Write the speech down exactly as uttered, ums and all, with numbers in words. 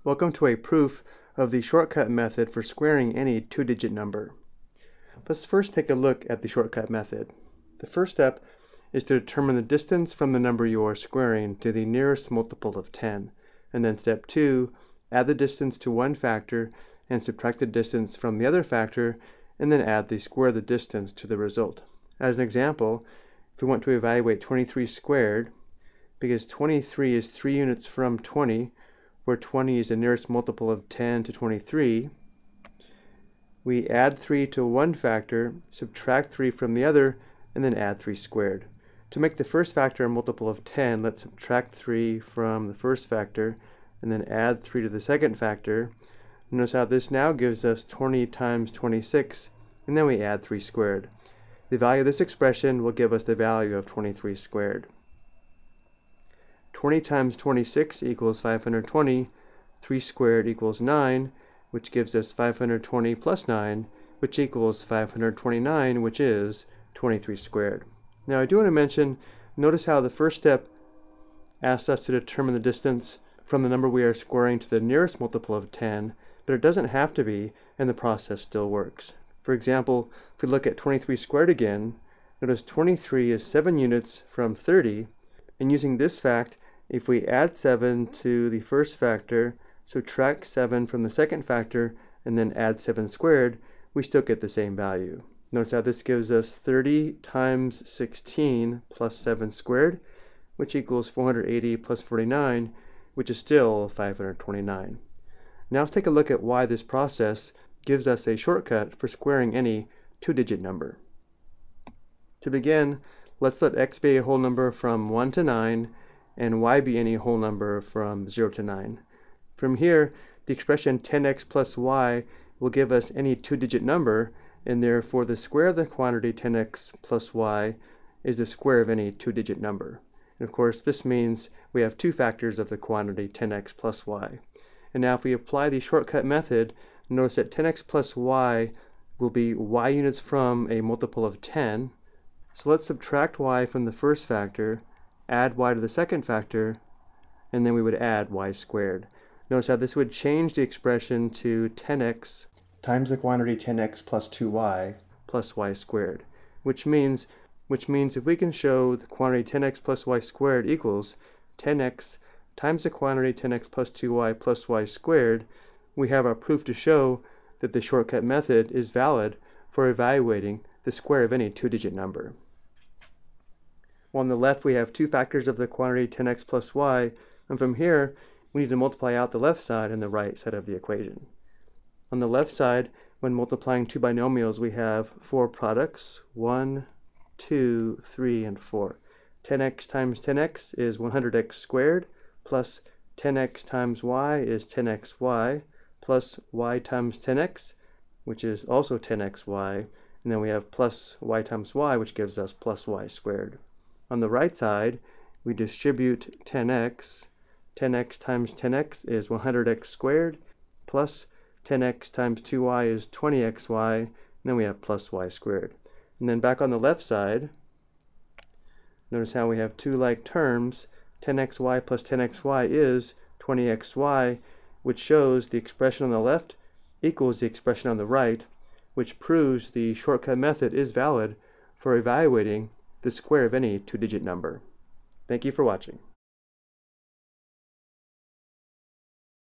Welcome to a proof of the shortcut method for squaring any two-digit number. Let's first take a look at the shortcut method. The first step is to determine the distance from the number you are squaring to the nearest multiple of ten. And then step two, add the distance to one factor and subtract the distance from the other factor, and then add the square of the distance to the result. As an example, if we want to evaluate twenty-three squared, because twenty-three is three units from twenty, where twenty is the nearest multiple of ten to twenty-three, we add three to one factor, subtract three from the other, and then add three squared. To make the first factor a multiple of ten, let's subtract three from the first factor, and then add three to the second factor. Notice how this now gives us twenty times twenty-six, and then we add three squared. The value of this expression will give us the value of twenty-three squared. twenty times twenty-six equals five hundred twenty, three squared equals nine, which gives us five hundred twenty plus nine, which equals five hundred twenty-nine, which is twenty-three squared. Now I do want to mention, notice how the first step asks us to determine the distance from the number we are squaring to the nearest multiple of ten, but it doesn't have to be, and the process still works. For example, if we look at twenty-three squared again, notice twenty-three is seven units from thirty, and using this fact, if we add seven to the first factor, subtract seven from the second factor, and then add seven squared, we still get the same value. Notice how this gives us thirty times sixteen plus seven squared, which equals four hundred eighty plus forty-nine, which is still five hundred twenty-nine. Now let's take a look at why this process gives us a shortcut for squaring any two-digit number. To begin, let's let x be a whole number from one to nine, and y be any whole number from zero to nine. From here, the expression ten x plus y will give us any two-digit number, and therefore the square of the quantity ten x plus y is the square of any two-digit number. And of course, this means we have two factors of the quantity ten x plus y. And now if we apply the shortcut method, notice that ten x plus y will be y units from a multiple of ten. So let's subtract y from the first factor, add y to the second factor, and then we would add y squared. Notice how this would change the expression to ten x times the quantity ten x plus two y plus y squared, which means which means if we can show the quantity ten x plus y squared equals ten x times the quantity ten x plus two y plus y squared, we have our proof to show that the shortcut method is valid for evaluating the square of any two-digit number. On the left, we have two factors of the quantity ten x plus y, and from here, we need to multiply out the left side and the right side of the equation. On the left side, when multiplying two binomials, we have four products, one, two, three, and four. ten x times ten x is one hundred x squared, plus ten x times y is ten x y, plus y times ten x, which is also ten x y, and then we have plus y times y, which gives us plus y squared. On the right side, we distribute ten x. ten x times ten x is one hundred x squared, plus ten x times two y is twenty x y, and then we have plus y squared. And then back on the left side, notice how we have two like terms. ten x y plus ten x y is twenty x y, which shows the expression on the left equals the expression on the right, which proves the shortcut method is valid for evaluating the square of any two-digit number. Thank you for watching.